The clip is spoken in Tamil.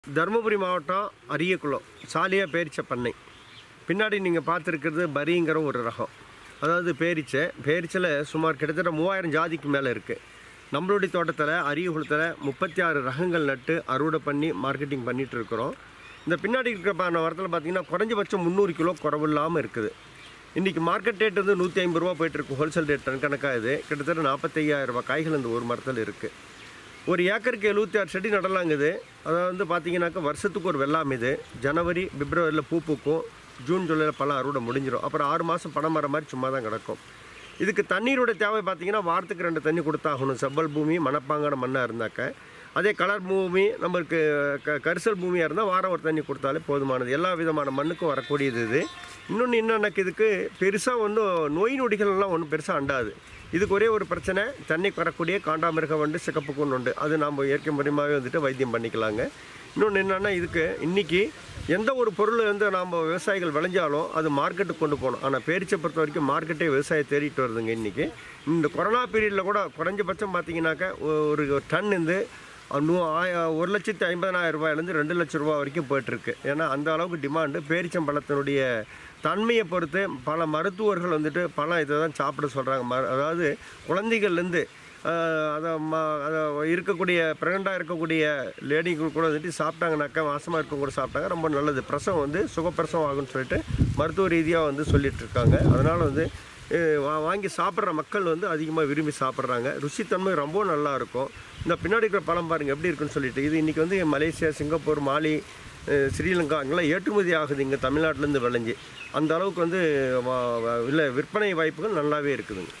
தருமபுரி மாவட்டம் அரியக்குளம் சாலியா பேரிச்சை பண்ணை. பின்னாடி நீங்கள் பார்த்துருக்கிறது பரிங்கிற ஒரு ரகம். அதாவது பேரிச்சையில் சுமார் கிட்டத்தட்ட 3000 ஜாதிக்கு மேலே இருக்குது. நம்மளுடைய தோட்டத்தில் அரியக்குளத்தில் 36 ரகங்கள் நட்டு அறுவடை பண்ணி மார்க்கெட்டிங் பண்ணிகிட்டு இருக்கிறோம். இந்த பின்னாடி இருக்கிற வரத்தில் பார்த்திங்கன்னா குறைஞ்சபட்சம் 300 கிலோ குறவு இல்லாமல் இருக்குது. இன்றைக்கி மார்க்கெட் ரேட் வந்து 150 ரூபா போய்ட்டுருக்கு. ஹோல்சேல் ரேட் டன் கணக்காக இது கிட்டத்தட்ட 45,000 ரூபா காய்கள் இந்த ஒரு மரத்தில் இருக்குது. ஒரு ஏக்கருக்கு 76 செடி நடலாங்குது. அதாவது வந்து பார்த்திங்கனாக்கா வருஷத்துக்கு ஒரு வெள்ளாமை இது. ஜனவரி பிப்ரவரியில் பூ பூக்கும், ஜூன் ஜூலையில் பழம் அறுவடை முடிஞ்சிடும். அப்புறம் 6 மாதம் பணம் மரம் மாதிரி சும்மா தான் கிடக்கும். இதுக்கு தண்ணீரோட தேவை பார்த்திங்கன்னா வாரத்துக்கு 2 தண்ணி கொடுத்தாகணும். செவ்வல் பூமி மணப்பாங்கான மண்ணாக இருந்தாக்க. அதே கலர் பூமி நம்மளுக்கு கரிசல் பூமியாக இருந்தால் வாரம் ஒரு தண்ணி கொடுத்தாலே போதுமானது. எல்லா விதமான மண்ணுக்கும் வரக்கூடியது இது. இன்னொன்று என்னென்னக்கு இதுக்கு பெருசாக ஒன்றும் நோய் நொடிகள்லாம் ஒன்றும் பெருசாக அண்டாது. இதுக்கு ஒரே ஒரு பிரச்சனை, தண்ணி வரக்கூடிய காண்டாமிருக வண்டு சிகப்பு கூன் உண்டு. அது நம்ம இயற்கை முறையாகவே வந்துட்டு வைத்தியம் பண்ணிக்கலாங்க. இன்னொன்று என்னென்னா இதுக்கு இன்றைக்கி எந்த ஒரு பொருள் வந்து நாம் விவசாயிகள் விளைஞ்சாலும் அது மார்க்கெட்டுக்கு கொண்டு போகணும். ஆனால் பேரிச்சை பொறுத்த வரைக்கும் மார்க்கெட்டே விவசாயம் தேடிட்டு வருதுங்க. இன்றைக்கி இந்த கொரோனா பீரியடில் கூட குறைஞ்சபட்சம் பார்த்திங்கனாக்கா ஒரு டன் வந்து 1,50,000 ரூபாயிலேருந்து 2 லட்சம் ரூபா வரைக்கும் போய்ட்டுருக்கு. ஏன்னா அந்த அளவுக்கு டிமாண்டு. பேரிச்சம்பழத்தினுடைய தன்மையை பொறுத்து பல மருத்துவர்கள் வந்துட்டு பழம் இதை தான் சாப்பிட சொல்கிறாங்க. அதாவது குழந்தைகள்லேருந்து அதை இருக்கக்கூடிய ப்ரெக்னெண்ட்டாக இருக்கக்கூடிய லேடிகள் கூட வந்துட்டு சாப்பிட்டாங்கனாக்கா, மாசமாக இருக்கவங்க கூட சாப்பிட்டாங்க ரொம்ப நல்லது. பிரசவம் வந்து சுகப்பிரசவம் ஆகுன்னு சொல்லிட்டு மருத்துவ ரீதியாக வந்து சொல்லிகிட்ருக்காங்க. அதனால் வந்து வாங்கி சாப்பிட்ற மக்கள் வந்து அதிகமாக விரும்பி சாப்பிட்றாங்க. ருசித்தன்மை ரொம்ப நல்லாயிருக்கும். இந்த பின்னாடி இருக்கிற பழம் பாருங்கள் எப்படி இருக்குன்னு சொல்லிட்டு. இது இன்றைக்கி வந்து மலேசியா, சிங்கப்பூர், மாலி, ஸ்ரீலங்கா அங்கெல்லாம் ஏற்றுமதி ஆகுது இங்கே தமிழ்நாட்டிலேருந்து விளைஞ்சி. அந்த அளவுக்கு வந்து விற்பனை வாய்ப்புகள் நல்லாவே இருக்குதுங்க.